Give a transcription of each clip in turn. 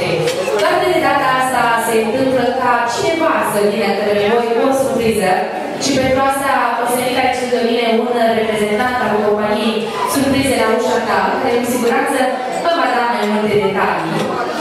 noastre. Doar de data asta se întâmplă ca cineva să vină către voi cu o surpriză și pentru asta o să venit aici lângă mine un reprezentant al companiei Surprize la ușa ta, care cu siguranță vă va da mai multe detalii.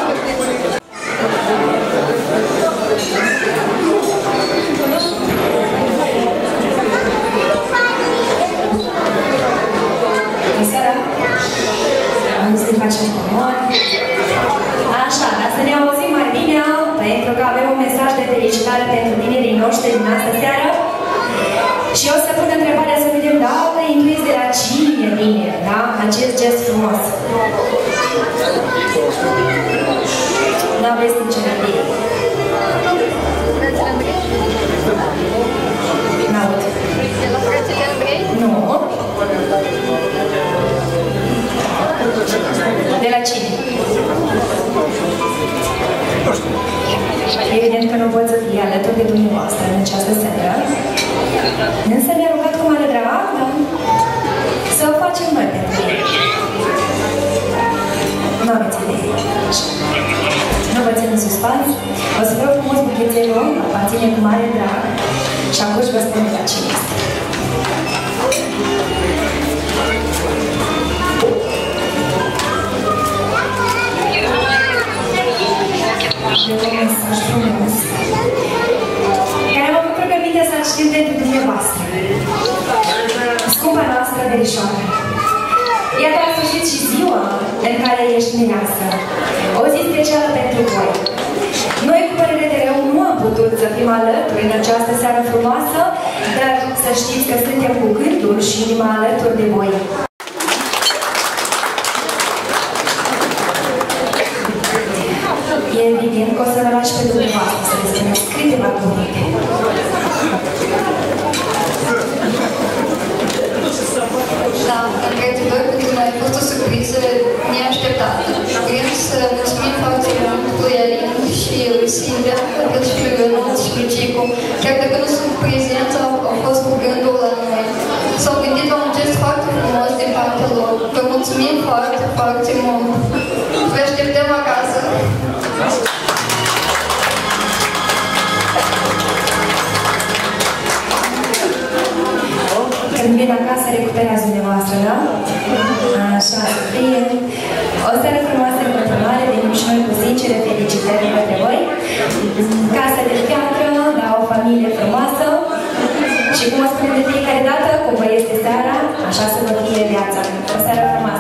Așa, ca să ne auzim mai bine, pentru că avem un mesaj de felicitare pentru tinerii noștri din astă seară și o să pun întrebarea să vedem dacă intuiți de la cine vine, da? Acest gest frumos. Nu aveți nicio idee. N-aud. Nu. De la cine? Evident că nu pot să fie alături de dumneavoastră în această seară. Însă ne-a rugat cu mare drag să o facem noi pentru ei. Nu aveți idee. Nu vă țin în suspans. O să vreau frumos buchețelul, aparține cu mare drag și atunci vă spun de la cine este. Care am avut rugăminte să citim pentru dumneavoastră. Scumpa noastră verișoară. Iată a sfârșit și ziua în care ești mireasă. O zi specială pentru voi. Noi cu părere de rău nu am putut să fim alături în această seară frumoasă, dar să știți că suntem cu gândul și inima alături de voi. E evident că o să vă lași pe dumneavoastră să le spuneți câteva cuvinte. Da, într-adevăr, pentru noi a fost o surpriză neașteptată. Vrem să mulțumim foarte mult lui Alin și lui Silvia, atât și lui Ionuț și lui Cicu. Chiar dacă nu sunt prezenți, au fost cu gândul la noi. S-au gândit la un gest foarte frumos din partea lor. Vă mulțumim foarte, foarte mult. Vă așteptăm acasă. Când vin acasă, recuperați dumneavoastră, da? Așa, fie. O seară frumoasă în continuare, venim și noi cu sincere felicitări pentru voi. Casă de piatră, la o familie frumoasă. Și cum o spunem de fiecare dată, cum vă este seara, așa să vă fie viața. O seară frumoasă.